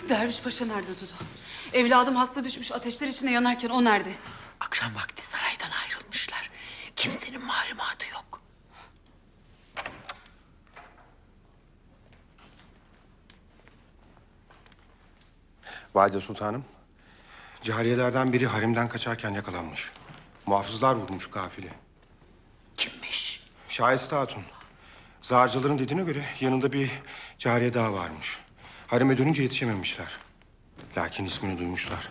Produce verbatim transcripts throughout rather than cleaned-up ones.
Derviş Paşa nerede Dudu? Evladım hasta düşmüş, ateşler içinde yanarken o nerede? Akşam vakti saraydan ayrılmışlar. Kimsenin malumatı yok. Valide Sultanım, cariyelerden biri haremden kaçarken yakalanmış. Muhafızlar vurmuş kafili. Kimmiş? Şahiste Hatun. Zağarcıların dediğine göre yanında bir cariye daha varmış. Hareme dönünce yetişememişler. Lakin ismini duymuşlar.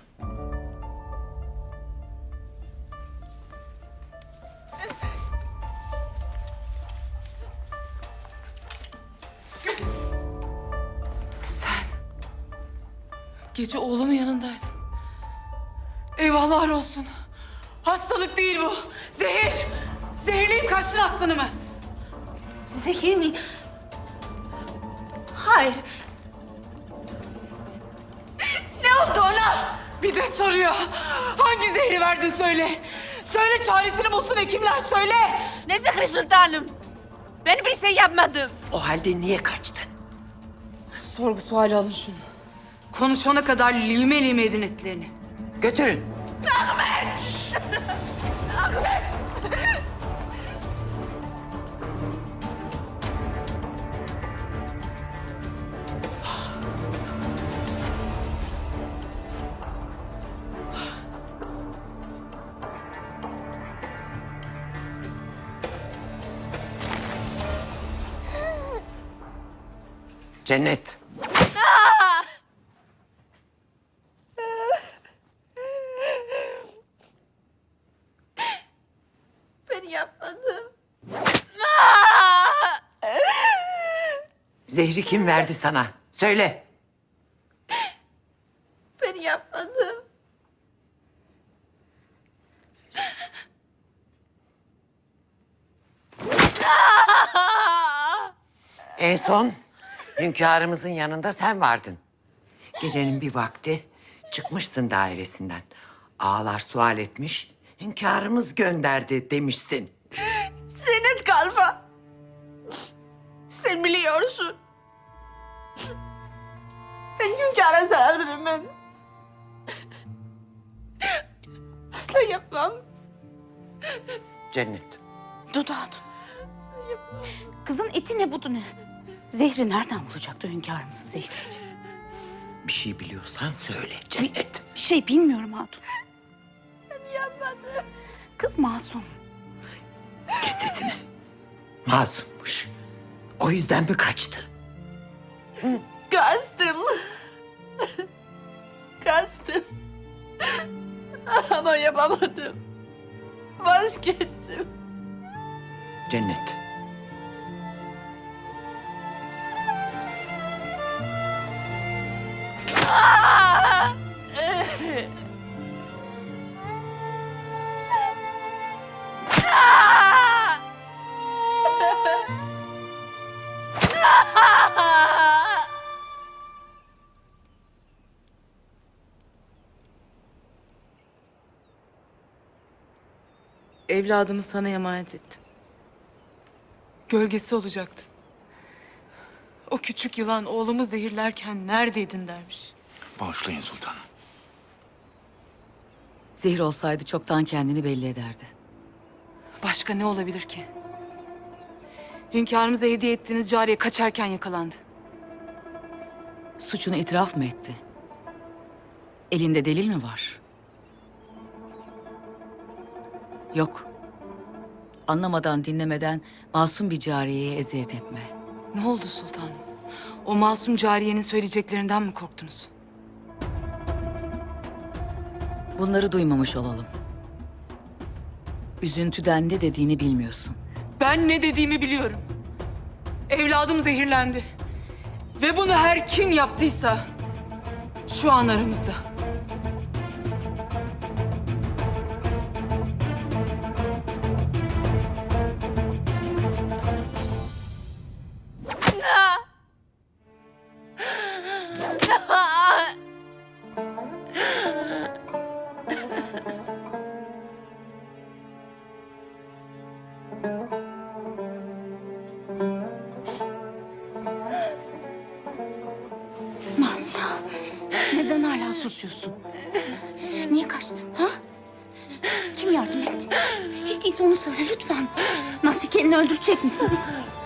Sen gece oğlumun yanındaydın. Eyvahlar olsun. Hastalık değil bu. Zehir. Zehirleyip kaçtın aslanımı. Zehir mi? Hayır. Ne oldu ona? Bir de soruyor. Hangi zehri verdin söyle. Söyle çaresini bulsun hekimler söyle. Ne zehri sultanım? Ben bir şey yapmadım. O halde niye kaçtın? Sorgu suali alın şunu. Konuşana kadar lime lime edin etlerini. Götürün. Ahmet! Ahmet! Cennet. Ben yapmadım. Zehri kim verdi sana? Söyle. Ben yapmadım. En son hünkârımızın yanında sen vardın. Gecenin bir vakti çıkmışsın dairesinden. Ağalar sual etmiş, hünkârımız gönderdi demişsin. Senin kalfa. Sen biliyorsun. Ben hünkâra zarar veremem. Asla yapmam. Cennet. Dudu Hatun. Kızın eti ne budu ne? Zehri nereden bulacaktı hünkârımızın zehri için? Bir şey biliyorsan söyle Cennet. Bir şey bilmiyorum Hatun. Ben yapmadım. Kız masum. Kes sesini. Masummuş. O yüzden mi kaçtı? Kaçtım. Kaçtım. Ama yapamadım. Vazgeçtim. Cennet. Evladımı sana emanet ettim. Gölgesi olacaktın. O küçük yılan oğlumu zehirlerken neredeydin dermiş. Bağışlayın sultanım. Zehir olsaydı çoktan kendini belli ederdi. Başka ne olabilir ki? Hünkârımıza hediye ettiğiniz cariye kaçarken yakalandı. Suçunu itiraf mı etti? Elinde delil mi var? Yok. Anlamadan, dinlemeden masum bir cariyeye eziyet etme. Ne oldu sultanım? O masum cariyenin söyleyeceklerinden mi korktunuz? Bunları duymamış olalım. Üzüntüden ne dediğini bilmiyorsun. Ben ne dediğimi biliyorum. Evladım zehirlendi. Ve bunu her kim yaptıysa şu an aramızda. Nasya. Neden hala susuyorsun? Niye kaçtın ha? Kim yardım etti? Hiç değilse onu söyle lütfen. Nasıl kendini öldürecek misin?